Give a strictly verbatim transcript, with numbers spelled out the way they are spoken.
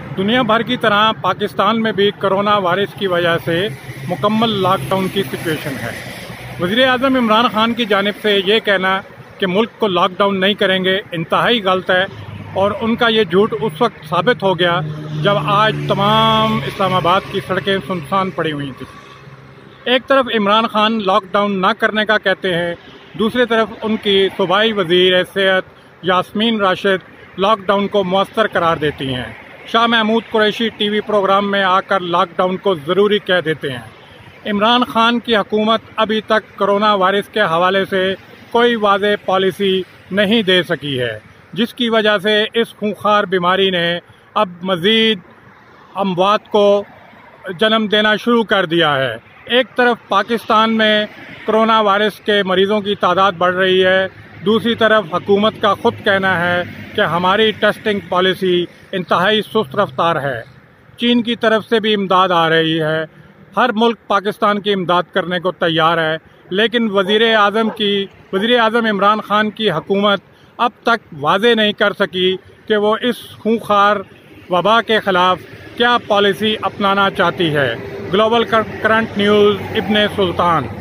دنیا بھر کی طرح پاکستان میں بھی کرونا وائرس کی وجہ سے مکمل لاک ڈاؤن کی سچویشن ہے۔ وزیر اعظم عمران خان کی جانب سے یہ کہنا کہ ملک کو لاک ڈاؤن نہیں کریں گے انتہائی غلط ہے، اور ان کا یہ جھوٹ اس وقت ثابت ہو گیا جب آج تمام اسلام آباد کی سڑکیں سنسان پڑی ہوئی تھیں۔ ایک طرف عمران خان لاک ڈاؤن نہ کرنے کا کہتے ہیں، دوسری طرف ان کی صوبائی وزیر صحت یاسمین راشد لاک ڈاؤن کو مؤثر قرار دیتی ہیں۔ Shah Mahmood Qureshi T V programme میں آ کر لاک ڈاؤن کو ضروری کہہ دیتے ہیں۔ عمران خان کی حکومت ابھی تک کرونا وائرس کے حوالے سے کوئی واضح پالیسی نہیں دے سکی ہے، جس کی وجہ سے اس خونخوار بیماری نے اب مزید اموات کو جنم دینا شروع کر دیا ہے۔ ایک طرف پاکستان میں کرونا وائرس کے مریضوں کی تعداد بڑھ رہی ہے، دوسری طرف حکومت کا خود کہنا ہے کہ ہماری ٹیسٹنگ پالیسی انتہائی سست رفتار ہے۔ چین کی طرف سے بھی امداد آ رہی ہے، ہر ملک پاکستان کی امداد کرنے کو تیار ہے، لیکن وزیر اعظم کی وزیر اعظم عمران خان کی حکومت اب تک واضح نہیں کر سکی کہ وہ اس خونخوار وبا کے خلاف کیا پالیسی اپنانا چاہتی ہے۔ گلوبل کرنٹ نیوز، ابن سلطان۔